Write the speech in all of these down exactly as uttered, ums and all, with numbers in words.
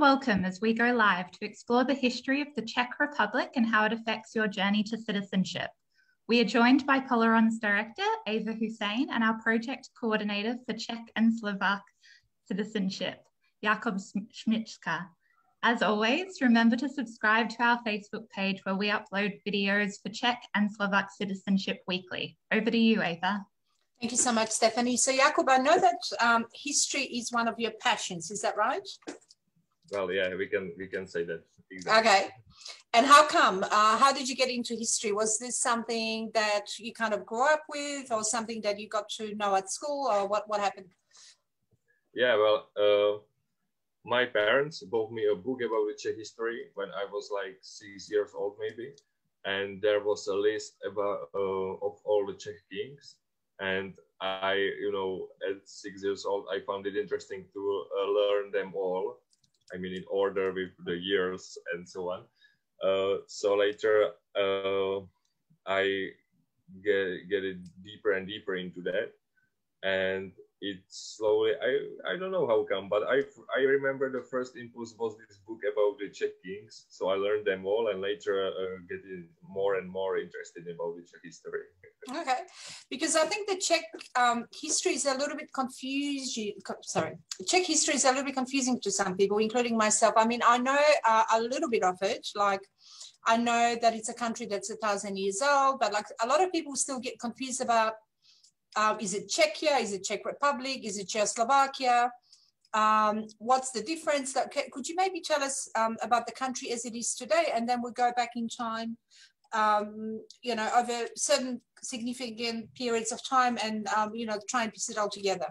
welcome as we go live to explore the history of the Czech Republic and how it affects your journey to citizenship. We are joined by Polaron's director, Ava Hussein, and our project coordinator for Czech and Slovak Citizenship, Jakub Smyčka. As always, remember to subscribe to our Facebook page where we upload videos for Czech and Slovak Citizenship weekly. Over to you, Ava. Thank you so much, Stephanie. So, Jakub, I know that um, history is one of your passions. Is that right? Well, yeah, we can we can say that. Exactly. Okay. And how come? Uh, how did you get into history? Was this something that you kind of grew up with, or something that you got to know at school, or what, what happened? Yeah, well, uh, my parents bought me a book about the Czech history when I was like six years old, maybe. And there was a list about uh, of all the Czech kings. And I, you know, at six years old, I found it interesting to uh, learn them all. I mean, in order with the years and so on. Uh, so later, uh, I get get it deeper and deeper into that, and it slowly. I I don't know how come, but I I remember the first impulse was this book about the Czech kings. So I learned them all, and later uh, getting more and more interested about the Czech history. Okay, because I think the Czech um, history is a little bit confusing. Sorry, Czech history is a little bit confusing to some people, including myself. I mean, I know uh, a little bit of it. Like, I know that it's a country that's a thousand years old, but like a lot of people still get confused about: uh, is it Czechia? Is it Czech Republic? Is it Czechoslovakia? Um, what's the difference? Okay, could you maybe tell us um, about the country as it is today, and then we'll go back in time. Um, you know, over certain significant periods of time, and um, you know, try and piece it all together.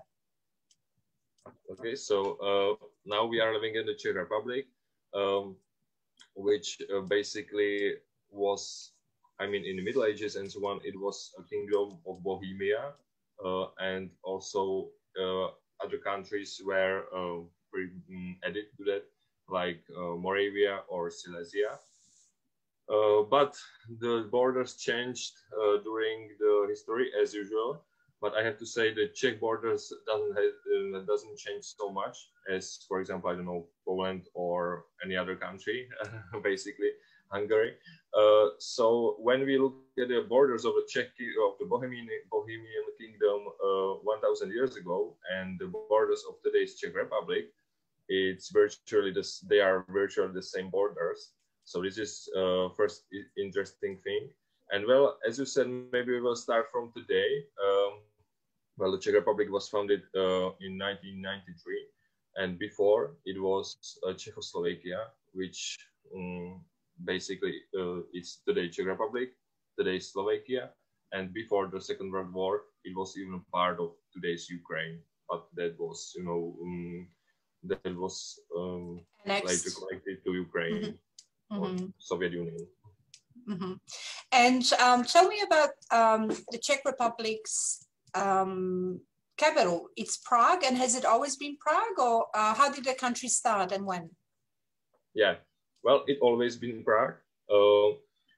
Okay, so uh, now we are living in the Czech Republic, um, which uh, basically was, I mean, in the Middle Ages and so on, it was a kingdom of Bohemia, uh, and also uh, other countries were uh, added to that, like uh, Moravia or Silesia. Uh, but the borders changed uh, during the history as usual. But I have to say the Czech borders doesn't have, uh, doesn't change so much as, for example, I don't know, Poland or any other country, basically Hungary. Uh, so when we look at the borders of the Czech of the Bohemian Bohemian Kingdom uh, one thousand years ago and the borders of today's Czech Republic, it's virtually this. They are virtually the same borders. So this is uh, first interesting thing. And well, as you said, maybe we will start from today. Um, well, the Czech Republic was founded uh, in nineteen ninety-three. And before it was uh, Czechoslovakia, which um, basically uh, it's today Czech Republic, today Slovakia. And before the Second World War, it was even part of today's Ukraine. But that was, you know, um, that was um, later connected to Ukraine. Mm-hmm. Mm-hmm. Soviet Union. Mm-hmm. And um, tell me about um, the Czech Republic's um, capital. It's Prague, and has it always been Prague, or uh, how did the country start and when? Yeah, well, it always been Prague. Uh,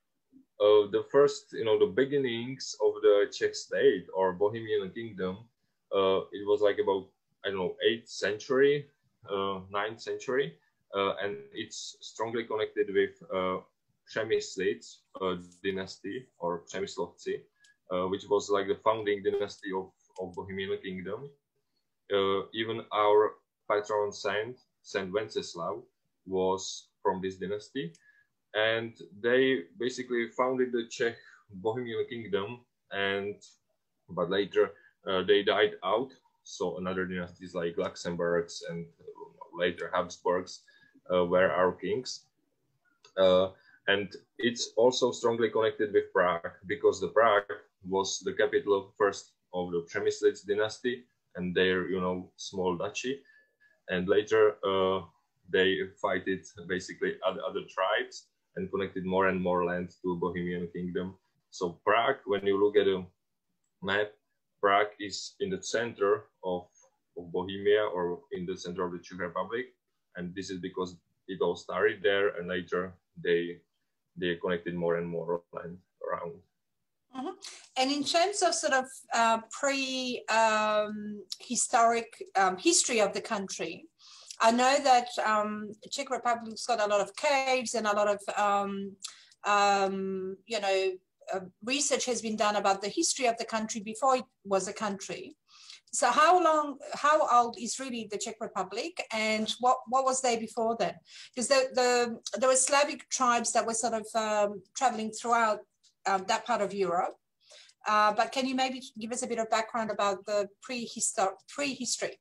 uh, the first, you know, the beginnings of the Czech state or Bohemian Kingdom, uh, it was like about, I don't know, eighth century, uh, ninth century. Uh, and it's strongly connected with uh, Přemyslic uh, dynasty or Přemyslovci, uh, which was like the founding dynasty of, of Bohemian Kingdom. Uh, even our patron saint, Saint Wenceslav, was from this dynasty. And they basically founded the Czech Bohemian Kingdom, and but later uh, they died out. So another dynasties like Luxembourgs and later Habsburgs Uh, were our kings. Uh, and it's also strongly connected with Prague because the Prague was the capital first of the Přemyslic dynasty and their, you know, small duchy. And later uh, they fighted basically other, other tribes and connected more and more land to Bohemian Kingdom. So Prague, when you look at a map, Prague is in the center of, of Bohemia or in the center of the Czech Republic. And this is because it all started there, and later they they connected more and more land around. Mm-hmm. And in terms of sort of uh, pre-historic um, um, history of the country, I know that um, Czech Republic's got a lot of caves and a lot of, um, um, you know, uh, research has been done about the history of the country before it was a country. So how long, how old is really the Czech Republic, and what, what was there before then? Because the, the, there were Slavic tribes that were sort of um, traveling throughout um, that part of Europe. Uh, but can you maybe give us a bit of background about the prehistor prehistory?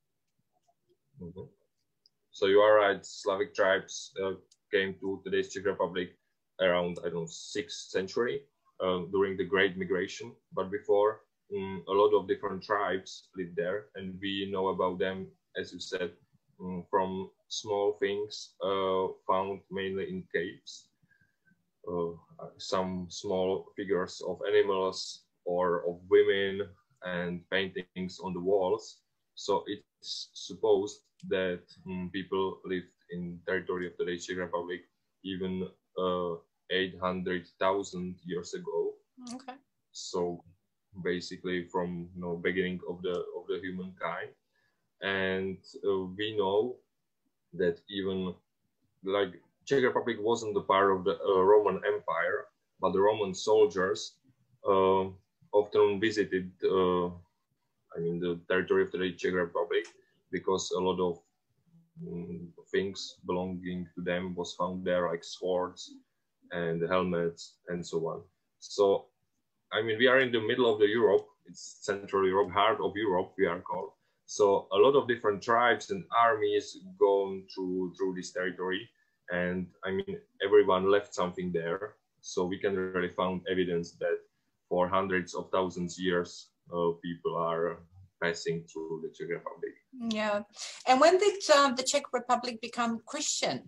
Mm-hmm. So you are right, Slavic tribes uh, came to today's Czech Republic around, I don't know, sixth century uh, during the Great Migration. But before, um, a lot of different tribes lived there, and we know about them, as you said, um, from small things uh, found mainly in caves, uh, some small figures of animals or of women and paintings on the walls. So it's supposed that um, people lived in territory of today's Czech Republic even uh, eight hundred thousand years ago. Okay. So basically from you know beginning of the of the humankind, and uh, we know that even like Czech Republic wasn't the part of the uh, Roman Empire, but the Roman soldiers uh, often visited uh, I mean the territory of the Czech Republic, because a lot of um, things belonging to them was found there, like swords and helmets and so on. So I mean, we are in the middle of the Europe. It's Central Europe, heart of Europe, we are called. So a lot of different tribes and armies gone through through this territory, and I mean, everyone left something there. So we can really find evidence that for hundreds of thousands of years, uh, people are passing through the Czech Republic. Yeah, and when did um, the Czech Republic become Christian?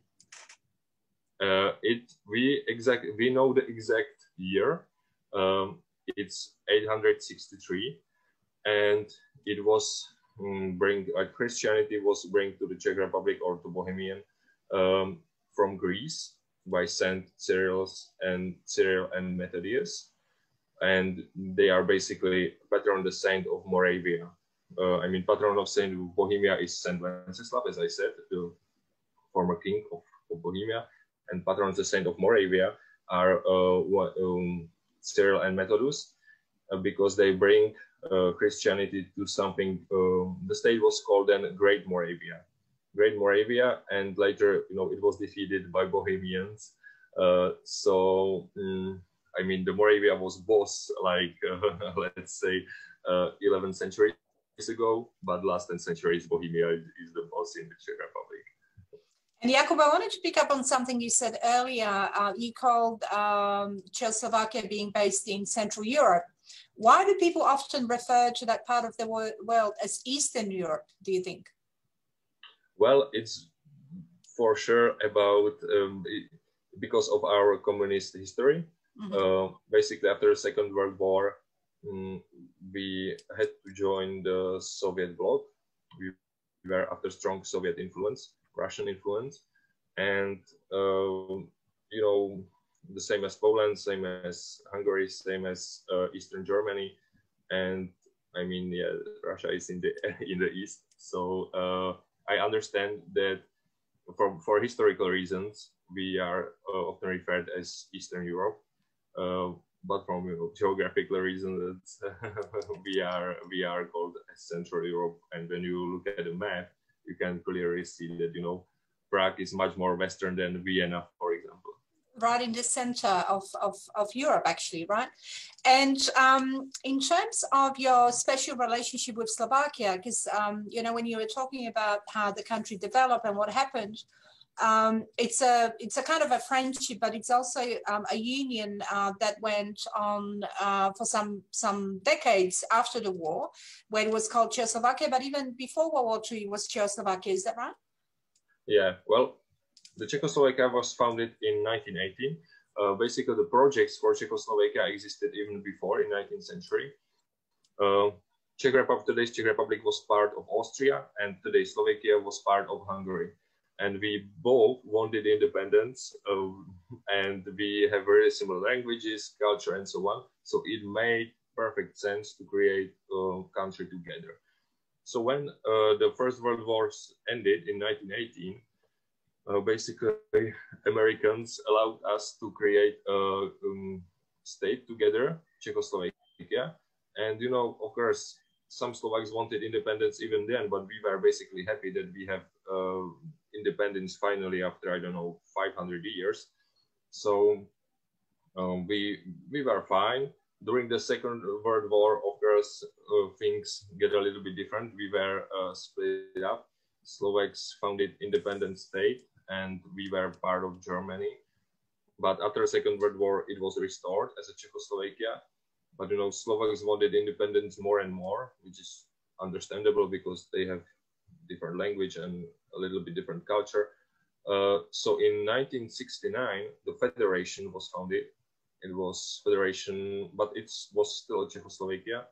Uh, it we exact we know the exact year. Um, it's eight hundred sixty-three, and it was um, bring uh, Christianity was bring to the Czech Republic or to Bohemian um, from Greece by Saint Cyril and Cyril and Methodius, and they are basically patron the saint of Moravia. Uh, I mean, patron of Saint Bohemia is Saint Wenceslav, as I said, the former king of, of Bohemia, and patron of the saint of Moravia are uh, um, Cyril and Methodius, uh, because they bring uh, Christianity to something. Uh, the state was called then Great Moravia, Great Moravia, and later, you know, it was defeated by Bohemians. Uh, so, um, I mean, the Moravia was boss, like uh, let's say, uh, eleventh century ago, but last ten centuries, Bohemia is, is the boss in the Czech Republic. And Jakub, I wanted to pick up on something you said earlier. Uh, you called um, Czechoslovakia being based in Central Europe. Why do people often refer to that part of the world as Eastern Europe, do you think? Well, it's for sure about, um, because of our communist history. Mm-hmm. uh, basically, after the Second World War, um, we had to join the Soviet bloc. We were after strong Soviet influence, Russian influence, and uh, you know, the same as Poland, same as Hungary, same as uh, Eastern Germany, and I mean, yeah, Russia is in the in the east. So uh, I understand that for for historical reasons we are uh, often referred as Eastern Europe, uh, but from you know, geographical reasons we are we are called Central Europe. And when you look at the map, you can clearly see that, you know, Prague is much more western than Vienna, for example. Right in the center of, of, of Europe, actually, right? And um, in terms of your special relationship with Slovakia, because, um, you know, when you were talking about how the country developed and what happened, um, it's a it's a kind of a friendship, but it's also um, a union uh, that went on uh, for some some decades after the war, when it was called Czechoslovakia, but even before World War Two, it was Czechoslovakia. Is that right? Yeah, well, the Czechoslovakia was founded in nineteen eighteen. Uh, basically, the projects for Czechoslovakia existed even before, in nineteenth century. Uh, Czech Republic, today's Czech Republic was part of Austria, and today's Slovakia was part of Hungary. And we both wanted independence, uh, and we have very similar languages, culture, and so on. So it made perfect sense to create a country together. So when uh, the First World War ended in nineteen eighteen, uh, basically Americans allowed us to create a um, state together, Czechoslovakia. And, you know, of course, some Slovaks wanted independence even then, but we were basically happy that we have uh, independence finally after, I don't know, five hundred years. So um, we, we were fine. During the Second World War, of course, uh, things get a little bit different. We were uh, split up. Slovaks founded independent state, and we were part of Germany. But after the Second World War, it was restored as a Czechoslovakia. But, you know, Slovaks wanted independence more and more, which is understandable because they have different language and a little bit different culture. Uh, so in nineteen sixty-nine, the federation was founded. It was federation, but it was still Czechoslovakia.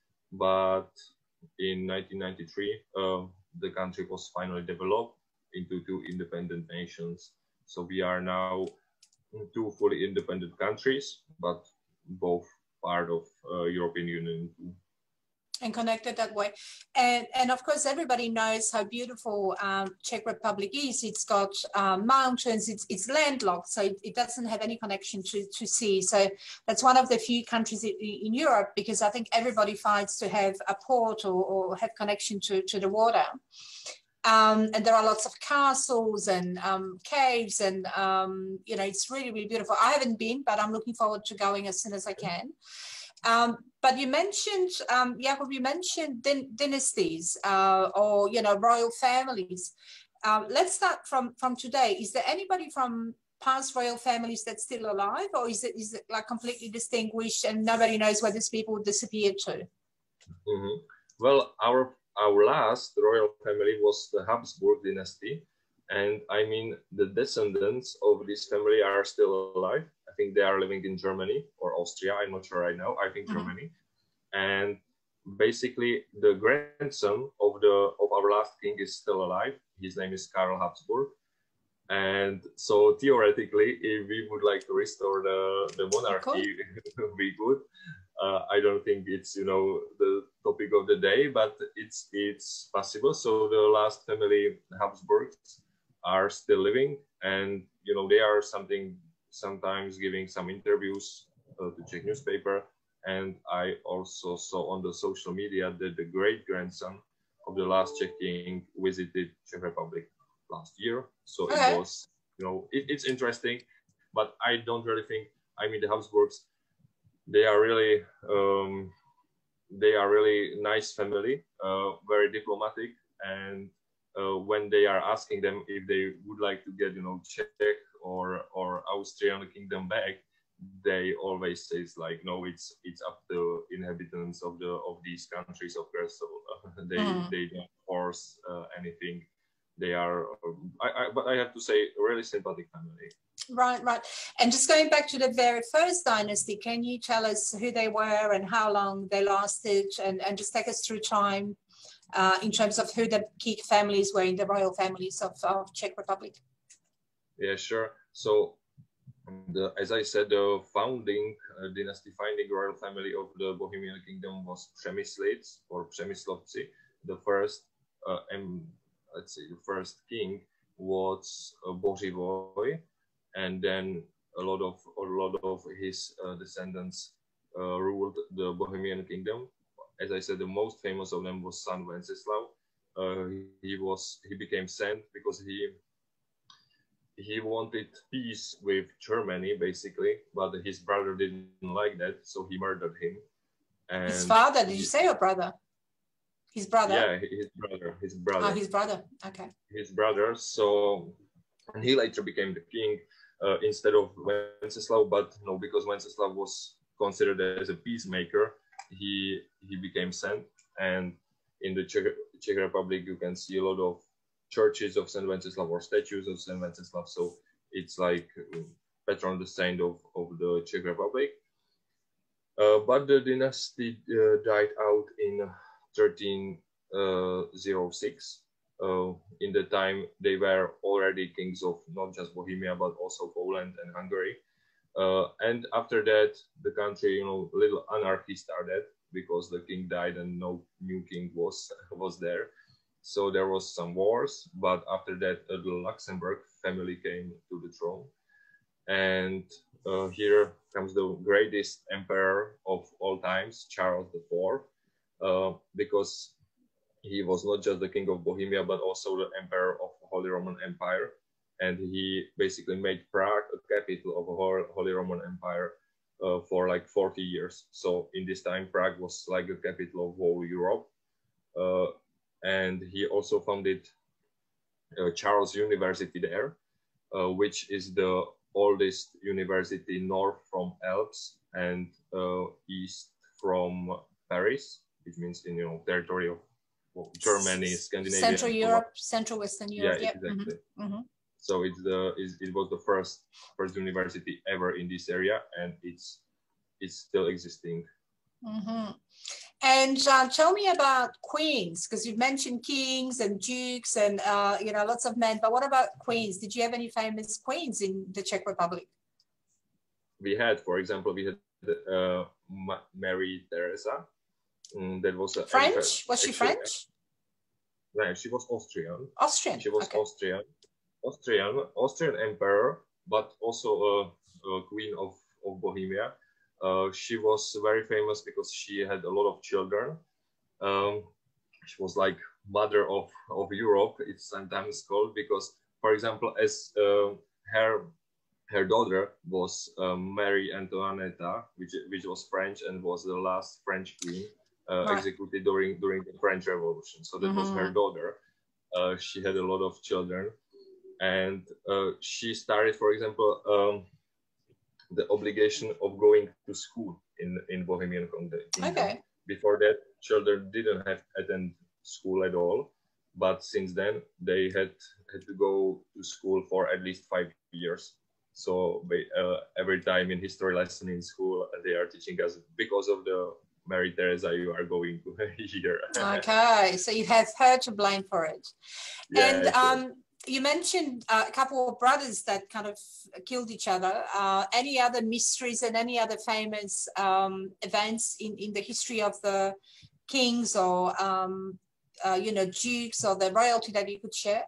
But in nineteen ninety-three, uh, the country was finally developed into two independent nations. So we are now two fully independent countries, but both part of uh, European Union. And connected that way. And, and of course, everybody knows how beautiful um, Czech Republic is. It's got um, mountains, it's, it's landlocked, so it, it doesn't have any connection to, to sea. So that's one of the few countries in, in Europe, because I think everybody fights to have a port or, or have connection to, to the water. Um, and there are lots of castles and um, caves, and um, you know, it's really, really beautiful. I haven't been, but I'm looking forward to going as soon as I can. Um, but you mentioned, um, Jakub, you mentioned din dynasties uh, or, you know, royal families. Um, let's start from, from today. Is there anybody from past royal families that's still alive, or is it, is it like completely distinguished and nobody knows where these people disappeared to? Mm-hmm. Well, our, our last royal family was the Habsburg dynasty. And I mean, the descendants of this family are still alive. I think they are living in Germany or Austria. I'm not sure right now. I think mm-hmm. Germany. And basically, the grandson of the of our last king is still alive. His name is Karl Habsburg. And so theoretically, if we would like to restore the, the monarchy, cool. we could. Uh, I don't think it's, you know, the topic of the day, but it's it's possible. So the last family, Habsburgs, are still living, and you know, they are something sometimes giving some interviews uh, to Czech newspaper. And I also saw on the social media that the great grandson of the last Czech king visited Czech Republic last year. So okay. It was, you know, it, it's interesting, but I don't really think, I mean, the Habsburgs, they are really um, they are really nice family, uh, very diplomatic, and Uh, when they are asking them if they would like to get, you know, Czech or or Austrian kingdom back, they always say it's like, no, it's it's up to inhabitants of the of these countries, of course. So uh, they mm. they don't force uh, anything. They are, uh, I, I, but I have to say, a really sympathetic family. Right, right. And just going back to the very first dynasty, can you tell us who they were and how long they lasted, and and just take us through time? Uh, in terms of who the key families were in the royal families of, of Czech Republic? Yeah, sure. So, the, as I said, the founding uh, dynasty, founding royal family of the Bohemian Kingdom was Přemyslic or Přemyslovci. The first, uh, um, let's say, the first king was uh, Bořivoj, and then a lot of a lot of his uh, descendants uh, ruled the Bohemian Kingdom. As I said, the most famous of them was son Wenceslav. Uh, he was he became saint because he he wanted peace with Germany, basically, but his brother didn't like that, so he murdered him. And his father? Did you say your brother? His brother? Yeah, his brother. His brother. Oh, his brother. Okay. His brother. So, and he later became the king uh, instead of Wenceslav, but no, because Wenceslav was considered as a peacemaker. He he became saint, and in the Czech, Czech Republic you can see a lot of churches of Saint Wenceslav or statues of Saint Wenceslav. So it's like patron the saint of, of the Czech Republic. Uh, but the dynasty uh, died out in thirteen oh six. Uh, in the time they were already kings of not just Bohemia but also Poland and Hungary. Uh, and after that, the country, you know, little anarchy started because the king died and no new king was was there. So there was some wars, but after that uh, the Luxembourg family came to the throne. And uh, here comes the greatest emperor of all times, Charles the Fourth, uh, because he was not just the king of Bohemia, but also the emperor of the Holy Roman Empire. And he basically made Prague a capital of the Holy Roman Empire uh, for like forty years. So in this time, Prague was like a capital of whole Europe. Uh, and he also founded uh, Charles University there, uh, which is the oldest university north from Alps and uh, east from Paris, which means in, you know, territory of well, Germany, Scandinavia, Central Europe, Central Western Europe. Yeah, yep. exactly. Mm-hmm. Mm-hmm. So it's the it's, it was the first first university ever in this area, and it's it's still existing. Mm-hmm. And uh, tell me about queens, because you've mentioned kings and dukes and uh, you know, lots of men. But what about queens? Did you have any famous queens in the Czech Republic? We had, for example, we had uh, Mary Teresa. Mm, that was a French. emperor. Was she Actually, French? No, she was Austrian. Austrian. She was okay. Austrian, Austrian, Austrian emperor, but also a, a queen of of Bohemia. Uh, she was very famous because she had a lot of children. Um, she was like mother of, of Europe, it's sometimes called, because, for example, as uh, her her daughter was uh, Marie Antoinette, which which was French and was the last French queen uh, right. executed during during the French Revolution. So that mm-hmm. was her daughter. Uh, she had a lot of children, and uh, she started, for example, Um, the obligation of going to school in, in Bohemian Kingdom. Okay. Before that, children didn't have attend school at all. But since then, they had, had to go to school for at least five years. So uh, every time in history lesson in school, they are teaching us, because of the Mary Teresa, you are going to here. Okay, so you have her to blame for it. Yeah, and um, you mentioned uh, a couple of brothers that kind of killed each other. Uh, any other mysteries and any other famous um, events in, in the history of the kings or, um, uh, you know, dukes or the royalty that you could share?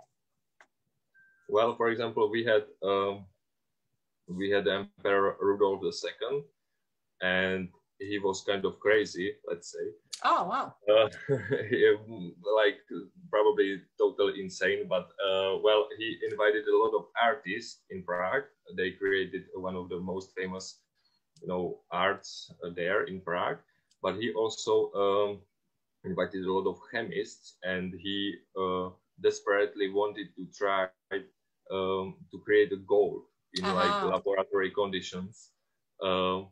Well, for example, we had um, we had Emperor Rudolf the Second, and he was kind of crazy, let's say. Oh, wow. Uh, like probably totally insane, but uh, well, he invited a lot of artists in Prague. They created one of the most famous, you know, arts there in Prague. But he also um, invited a lot of chemists, and he uh, desperately wanted to try um, to create a gold in uh-huh. like laboratory conditions. Uh,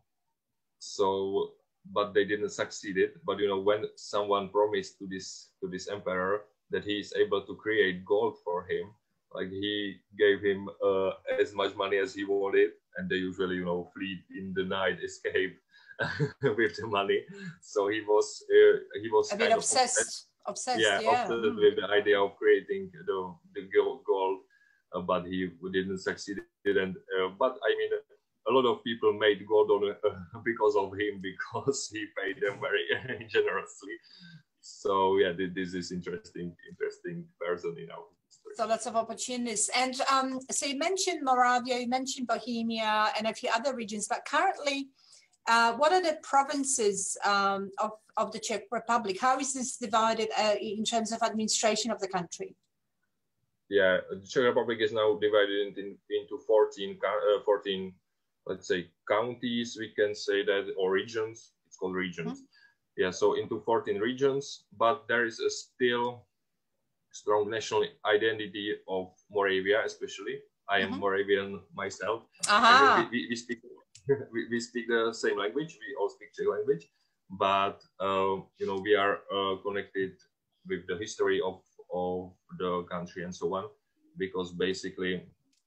so. But they didn't succeed it. But you know, when someone promised to this to this emperor that he is able to create gold for him, like he gave him uh, as much money as he wanted, and they usually, you know, flee in the night, escape with the money. So he was uh, he was a kind bit of obsessed, obsessed, yeah, yeah. obsessed mm. with the idea of creating the the gold, uh, but he didn't succeed. And uh, but I mean. A lot of people made gold on, uh, because of him, because he paid them very generously. So yeah, this is interesting, interesting person in our history. So lots of opportunities. And um, so you mentioned Moravia, you mentioned Bohemia and a few other regions, but currently, uh, what are the provinces um, of, of the Czech Republic? How is this divided uh, in terms of administration of the country? Yeah, the Czech Republic is now divided in, into fourteen, uh, fourteen let's say counties, we can say that, or regions. It's called regions. Mm-hmm. Yeah, so into fourteen regions, but there is a still strong national identity of Moravia, especially. I am mm-hmm. Moravian myself. Uh-huh. We, we, we speak we, we speak the same language. We all speak Czech language, but uh, you know, we are uh, connected with the history of of the country and so on, because basically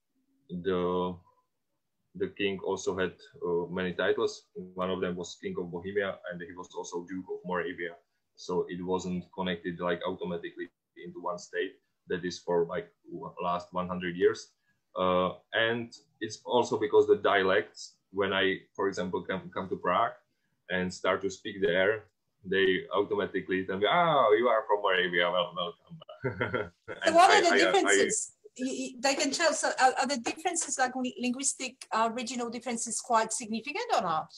the The king also had uh, many titles. One of them was King of Bohemia, and he was also Duke of Moravia. So it wasn't connected like automatically into one state. That is for like last one hundred years. Uh, and it's also because the dialects, when I, for example, come, come to Prague and start to speak there, Mm. they automatically tell me, "Oh, you are from Moravia. Well, welcome." So what are the I, differences? I, I, they can tell. So are, are the differences, like linguistic, uh, regional differences, quite significant or not?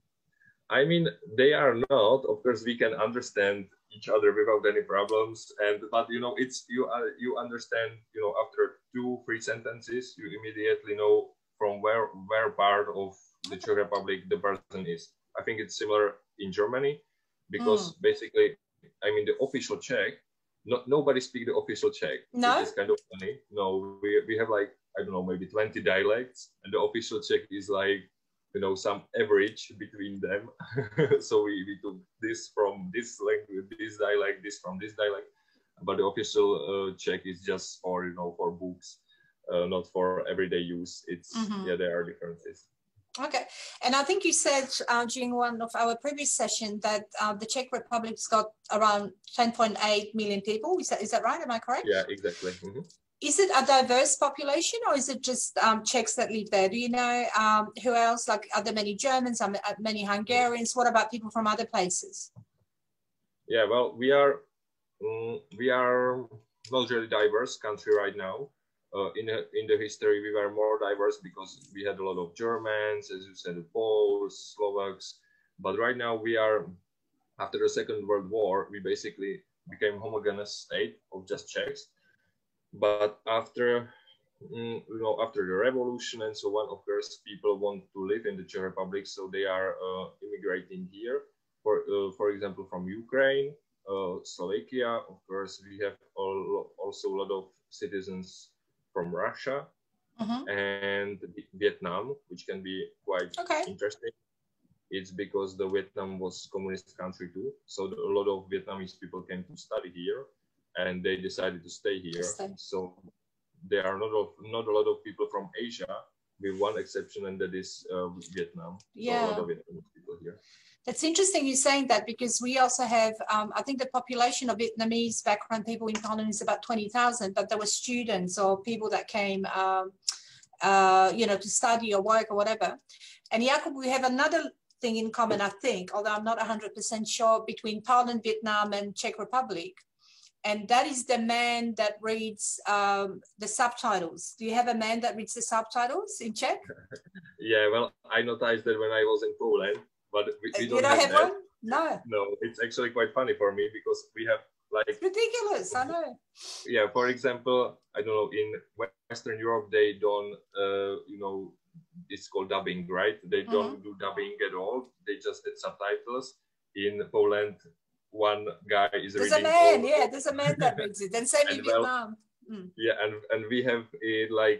I mean, they are not. Of course, we can understand each other without any problems. And but you know, it's you. Uh, you understand. You know, after two, three sentences, you immediately know from where where part of the Czech Republic the person is. I think it's similar in Germany, because mm. basically, I mean, the official Czech, not nobody speaks the official Czech. No, which is kind of funny. No, we we have like I don't know, maybe twenty dialects, and the official Czech is like, you know, some average between them. So we, we took this from this language, this dialect, this from this dialect, but the official uh, Czech is just for, you know, for books, uh, not for everyday use. It's, mm-hmm. yeah, there are differences. Okay. And I think you said uh, during one of our previous session that uh, the Czech Republic's got around ten point eight million people. Is that, is that right? Am I correct? Yeah, exactly. Mm-hmm. Is it a diverse population, or is it just um, Czechs that live there? Do you know um, who else? Like, are there many Germans, are there many Hungarians? What about people from other places? Yeah, well, we are um, we are not really diverse country right now. Uh, in the, in the history, we were more diverse because we had a lot of Germans, as you said, Poles, Slovaks. But right now we are, after the Second World War, we basically became homogeneous state of just Czechs. But after, mm, you know, after the revolution and so on, of course, people want to live in the Czech Republic, so they are uh, immigrating here. For uh, for example, from Ukraine, uh, Slovakia. Of course, we have all, also a lot of citizens from Russia, mm-hmm. and Vietnam, which can be quite okay. interesting. It's because the Vietnam was communist country too, so the, a lot of Vietnamese people came to study here. And they decided to stay here. Stay. So there are not of not a lot of people from Asia, with one exception, and that is uh, Vietnam. Yeah, so a lot of Vietnamese people here. That's interesting you saying that, because we also have, um, I think the population of Vietnamese background people in Poland is about twenty thousand, but there were students or people that came, um, uh, you know, to study or work or whatever. And Jakub, we have another thing in common, I think, although I'm not one hundred percent sure, between Poland, Vietnam, and Czech Republic. And that is the man that reads um, the subtitles. Do you have a man that reads the subtitles in Czech? Yeah, well, I noticed that when I was in Poland, but we, we don't, you don't have, have one? No. No, it's actually quite funny for me because we have like... It's ridiculous, I know. Yeah, for example, I don't know, in Western Europe, they don't, uh, you know, it's called dubbing, right? They don't mm-hmm. do dubbing at all. They just did subtitles. In Poland, one guy is there's reading. There's a man, all, yeah, there's a man that reads it. And same in Vietnam. Mm. Yeah, and, and we have it like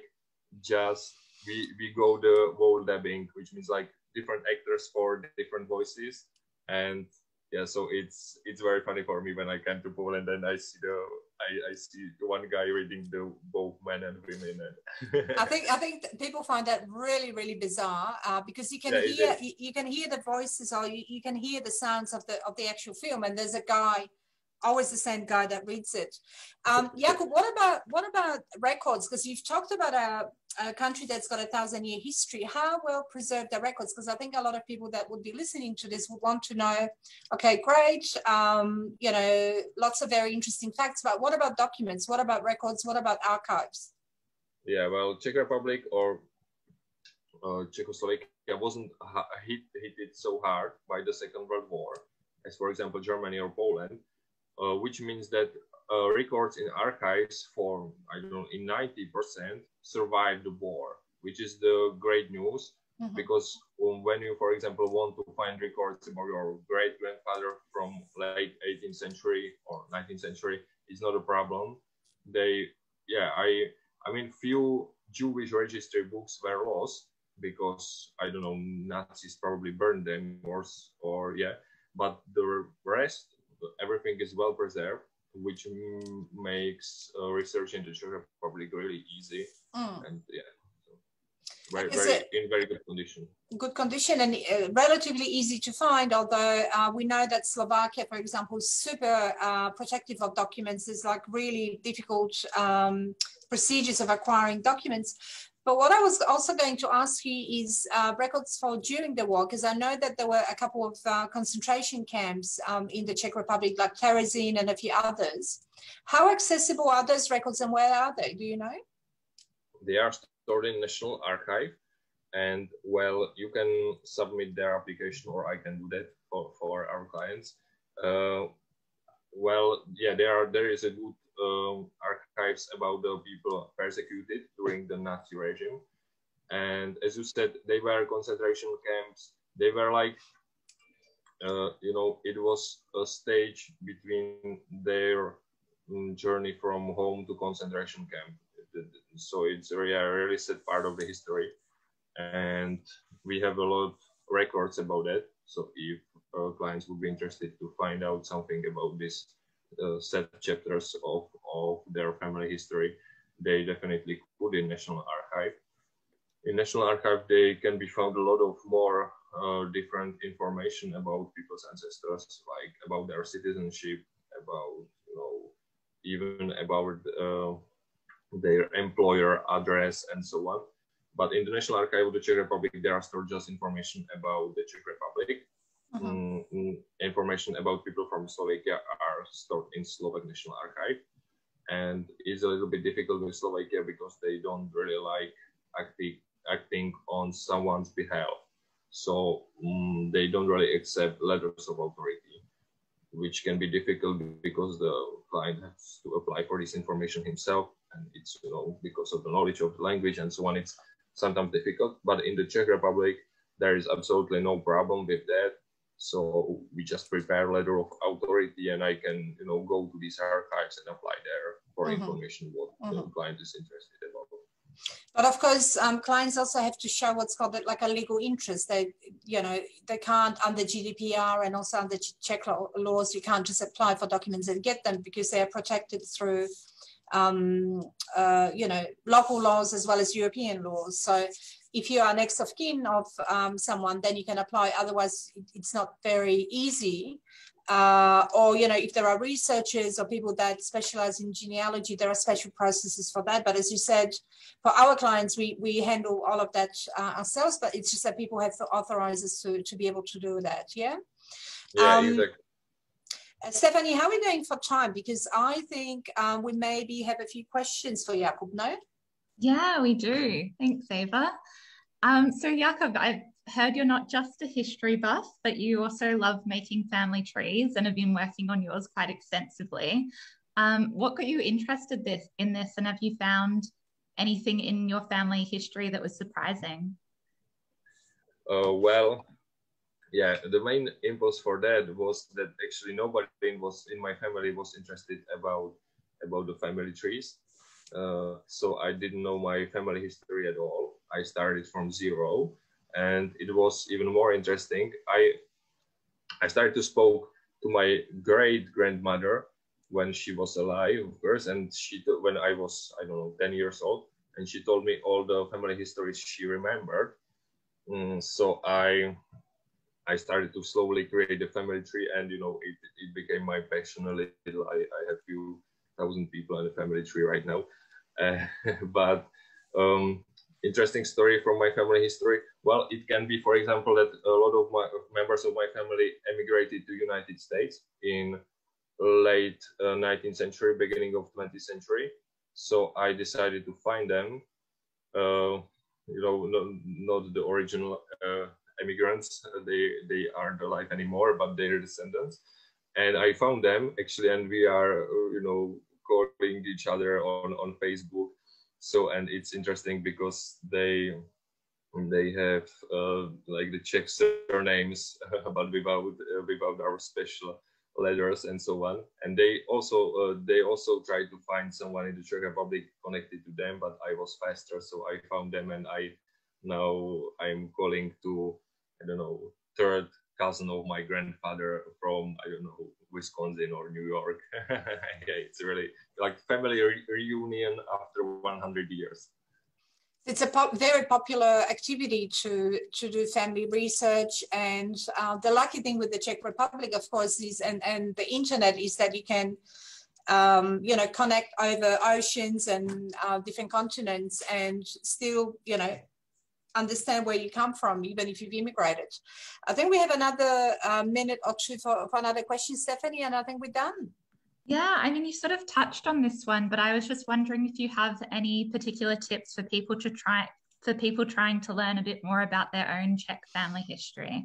just, we, we go the whole dubbing, which means like different actors for different voices. And yeah, so it's it's very funny for me when I come to Poland and I see the I, I see one guy reading the both men and women. And I think I think people find that really really bizarre uh, because you can yeah, hear you, you can hear the voices or you, you can hear the sounds of the of the actual film, and there's a guy, always the same guy that reads it. Um, Jakub, what about what about records? Because you've talked about a, a country that's got a thousand year history. How well preserved are records? Because I think a lot of people that would be listening to this would want to know, okay, great, um, you know, lots of very interesting facts, but what about documents? What about records? What about archives? Yeah, well, Czech Republic or uh, Czechoslovakia wasn't hit, hit it so hard by the Second World War as, for example, Germany or Poland. Uh, which means that uh, records in archives for, I don't know, in ninety percent survived the war, which is the great news. Mm-hmm. Because um, when you, for example, want to find records about your great-grandfather from late eighteenth century or nineteenth century, it's not a problem. They, yeah, I, I mean, few Jewish registry books were lost because, I don't know, Nazis probably burned them or, or yeah, but the rest, everything is well preserved, which m makes uh, research in the Czech Republic really easy, mm. and yeah, so very, very in very good condition. Good condition and uh, relatively easy to find. Although uh, we know that Slovakia, for example, is super uh, protective of documents. It's like really difficult um, procedures of acquiring documents. But what I was also going to ask you is uh, records for during the war, because I know that there were a couple of uh, concentration camps um, in the Czech Republic, like Terezín and a few others. How accessible are those records and where are they? Do you know? They are stored in National Archive, and well, you can submit their application, or I can do that for, for our clients. Uh, well, yeah, there are there is a good um, archives about the people persecuted during the Nazi regime, and as you said, they were concentration camps. They were like, uh, you know, it was a stage between their um, journey from home to concentration camp. So it's a really, a really sad part of the history, and we have a lot of records about that. So if uh, clients would be interested to find out something about this uh, sad chapters of, of their family history, they definitely could in National Archive. In National Archive, they can be found a lot of more uh, different information about people's ancestors, like about their citizenship, about, you know, even about uh, their employer address and so on. But in the National Archive of the Czech Republic, there are stored just information about the Czech Republic. Uh-huh. mm, information about people from Slovakia are stored in Slovak National Archive. And it's a little bit difficult with Slovakia because they don't really like acting, acting on someone's behalf. So um, they don't really accept letters of authority, which can be difficult because the client has to apply for this information himself. And it's, you know, because of the knowledge of the language and so on, it's sometimes difficult. But in the Czech Republic, there is absolutely no problem with that. So we just prepare a letter of authority, and I can, you know, go to these archives and apply there for mm-hmm. information what mm-hmm. the client is interested about. But of course, um, clients also have to show what's called like a legal interest. They, you know, they can't under G D P R and also under Czech laws, you can't just apply for documents and get them because they are protected through Um, uh, you know, local laws as well as European laws. So if you are next of kin of um, someone, then you can apply. Otherwise, it's not very easy. Uh, or, you know, if there are researchers or people that specialize in genealogy, there are special processes for that. But as you said, for our clients, we, we handle all of that uh, ourselves, but it's just that people have to authorize us to, to be able to do that. Yeah. Yeah, um, exactly. Uh, Stephanie, how are we doing for time? Because I think um, we maybe have a few questions for Jakub, no? Yeah, we do. Thanks, Ava. Um, so Jakub, I've heard you're not just a history buff, but you also love making family trees and have been working on yours quite extensively. Um, what got you interested this, in this, and have you found anything in your family history that was surprising? Uh, well, yeah, the main impulse for that was that actually nobody was in my family was interested about about the family trees. Uh, so I didn't know my family history at all. I started from zero, and it was even more interesting. I I started to speak to my great grandmother when she was alive, of course, and she when I was I don't know ten years old, and she told me all the family histories she remembered. Mm, so I. I started to slowly create a family tree, and you know it, it became my passion a little. I, I have few thousand people on the family tree right now, uh, but um, interesting story from my family history. Well, it can be, for example, that a lot of my members of my family emigrated to United States in late uh, nineteenth century, beginning of twentieth century. So I decided to find them. Uh, you know, not, not the original. Uh, immigrants, they they aren't alive anymore, but their descendants, and I found them actually, and we are you know calling each other on on Facebook. So, and it's interesting because they they have uh, like the Czech surnames, but without uh, without our special letters and so on. And they also uh, they also tried to find someone in the Czech Republic connected to them, but I was faster, so I found them, and I now I'm calling to I don't know third cousin of my grandfather from I don't know Wisconsin or New York. Yeah, it's really like family re reunion after one hundred years. It's a pop very popular activity to to do family research, and uh, the lucky thing with the Czech Republic, of course, is and and the internet is that you can um, you know, connect over oceans and uh, different continents and still, you know, understand where you come from, even if you've immigrated. I think we have another uh, minute or two for, for another question, Stephanie, and I think we're done. Yeah, I mean, you sort of touched on this one, but I was just wondering if you have any particular tips for people to try, for people trying to learn a bit more about their own Czech family history.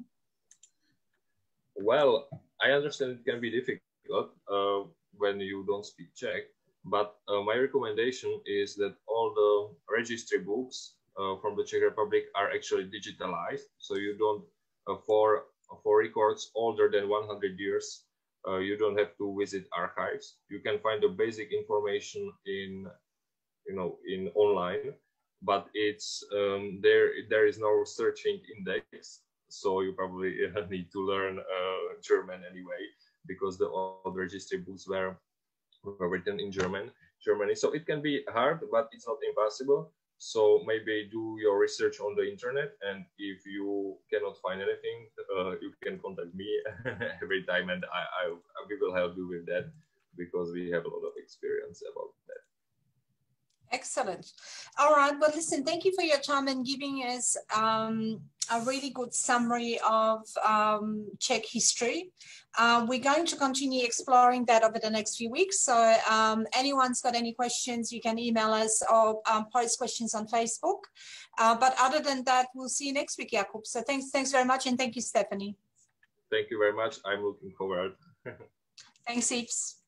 Well, I understand it can be difficult uh, when you don't speak Czech, but uh, my recommendation is that all the registry books uh, from the Czech Republic are actually digitalized, so you don't, uh, for, for records older than one hundred years, uh, you don't have to visit archives. You can find the basic information in, you know, in online, but it's um, there. There is no searching index, so you probably need to learn uh, German anyway, because the old registry books were, were written in German, Germany. So it can be hard, but it's not impossible. So maybe do your research on the internet, and if you cannot find anything, uh, you can contact me every time, and I, I we will help you with that, because we have a lot of experience about that. Excellent. All right. Well, listen, thank you for your time and giving us um, a really good summary of um, Czech history. Uh, we're going to continue exploring that over the next few weeks. So um, anyone's got any questions, you can email us or um, post questions on Facebook. Uh, but other than that, we'll see you next week, Jakub. So thanks, thanks very much. And thank you, Stephanie. Thank you very much. I'm looking forward. Thanks, Eeps.